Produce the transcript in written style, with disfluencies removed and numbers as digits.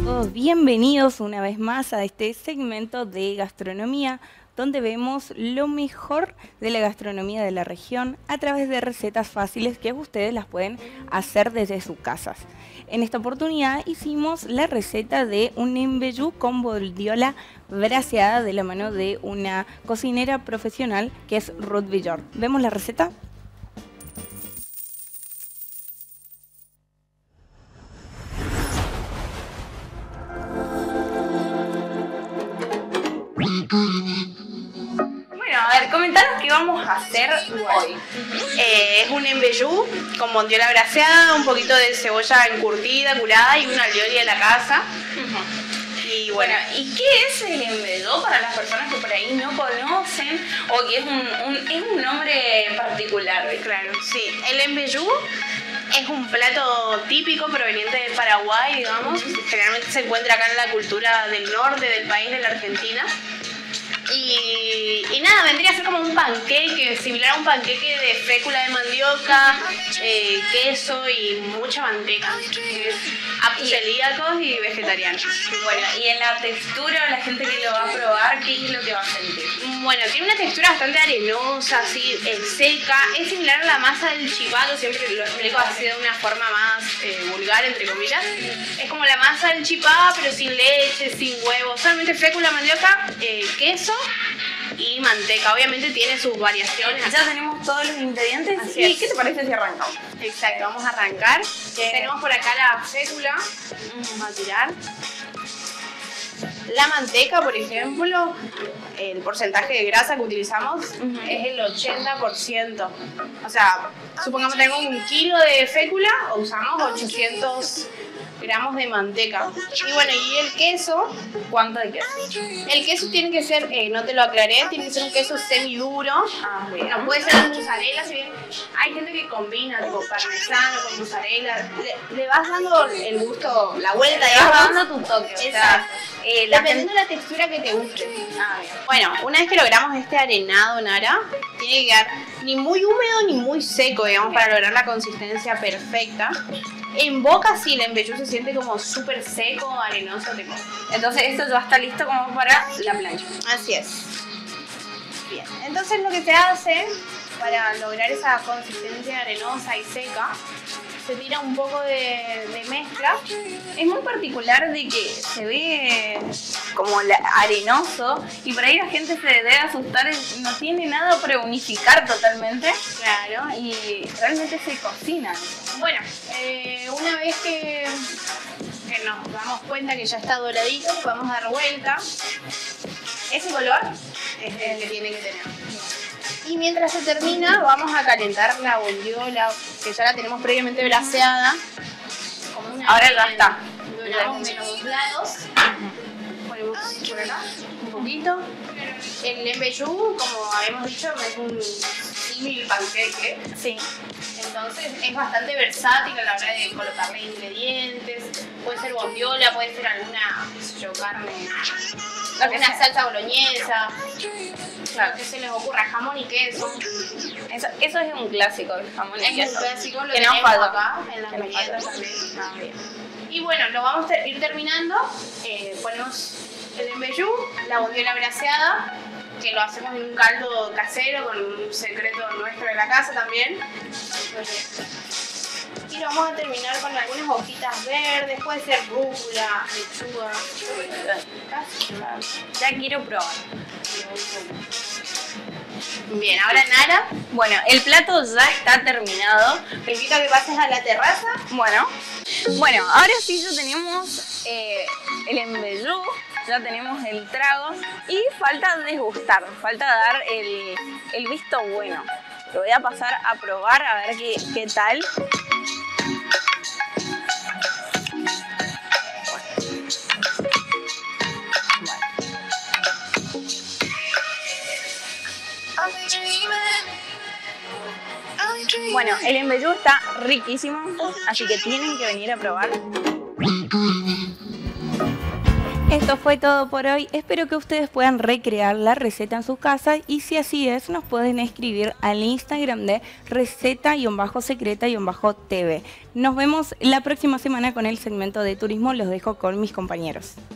todos bienvenidos una vez más a este segmento de gastronomía, donde vemos lo mejor de la gastronomía de la región a través de recetas fáciles que ustedes las pueden hacer desde sus casas. En esta oportunidad hicimos la receta de un embellú con bondiola braseada de la mano de una cocinera profesional que es Ruth Villord. ¿Vemos la receta? Bueno, a ver, comentanos qué vamos a hacer hoy. Es un embellú con bondiola braseada, un poquito de cebolla encurtida, curada y una alioli de la casa. Y Bueno, ¿y qué es el embellú para las personas que por ahí no conocen o que es un nombre particular? claro, sí. El embellú es un plato típico proveniente de Paraguay, digamos. Generalmente se encuentra acá en la cultura del norte del país, de la Argentina. Y nada, vendría a ser como un panqueque, similar a un panqueque de fécula de mandioca, queso y mucha manteca. Aptos celíacos y vegetarianos. Bueno, y en la textura, la gente que lo va a probar, ¿qué es lo que va a sentir? Bueno, tiene una textura bastante arenosa, así, seca. Es similar a la masa del chipá, siempre lo explico así de una forma más vulgar, entre comillas. Es como la masa del chipá, pero sin leche, sin huevo, solamente fécula, mandioca, queso y manteca. Obviamente tiene sus variaciones. Ya tenemos todos los ingredientes. Así ¿Y es. qué te parece si arrancamos? Exacto, vamos a arrancar. Tenemos por acá la fécula, vamos a tirar. La manteca, por ejemplo, el porcentaje de grasa que utilizamos es el 80%. O sea, supongamos que tengo 1 kilo de fécula, usamos 800 gramos de manteca. Y bueno, y el queso, ¿Cuánto de queso? el queso tiene que ser, no te lo aclaré, tiene que ser un queso semiduro. No puede ser mozzarella, si bien hay gente que combina tipo parmesano con mozzarella. Le vas dando el gusto, la vuelta, Le vas digamos. dando tu toque. O sea, Exacto. la Dependiendo de la textura que te guste. bien. Bueno, una vez que logramos este arenado, Nara, tiene que quedar ni muy húmedo ni muy seco, digamos, para lograr la consistencia perfecta. En boca sí, el embellú se siente como súper seco, arenoso, tipo. Entonces esto ya está listo como para la plancha. Así es. Bien, entonces lo que se hace para lograr esa consistencia arenosa y seca, se tira un poco de mezcla. Es muy particular de que se ve como arenoso y por ahí la gente se debe asustar, no tiene nada para unificar totalmente. Claro. Y realmente se cocina. Bueno, una vez que nos damos cuenta que ya está doradito, podemos dar vuelta. Ese color es el que tiene que tener. Y mientras se termina, vamos a calentar la bondiola, que ya la tenemos previamente braseada. Ahora ya está. Doblamos de los 2 lados. Ponemos por acá un poquito. El embellú, como habíamos dicho, es un símil panqueque. Sí. Entonces es bastante versátil a la hora de colocarle ingredientes. Puede ser bondiola, puede ser alguna, qué sé yo, carne, alguna salsa boloñesa, lo que se les ocurra, jamón y queso. Eso es un clásico, el jamón y Es queso. un clásico, lo Que no tenemos falta. acá en las Que no meriendas falta. también. Y bueno, lo vamos a ir terminando. Ponemos el embellú, la bondiola braseada, que lo hacemos en un caldo casero con un secreto nuestro de la casa también. Y lo vamos a terminar con algunas hojitas verdes, puede ser rúcula, lechuga. Ya quiero probar. Bien, ahora Nara, Bueno, el plato ya está terminado. te invito a que pases a la terraza. Bueno, ahora sí ya tenemos el embellú, ya tenemos el trago y falta degustar, falta dar el visto bueno. Lo voy a pasar a probar a ver qué tal. Bueno, el embellú está riquísimo, así que tienen que venir a probar. Esto fue todo por hoy. Espero que ustedes puedan recrear la receta en sus casas y si así es, nos pueden escribir al Instagram de receta-secreta-tv. Nos vemos la próxima semana con el segmento de turismo. Los dejo con mis compañeros.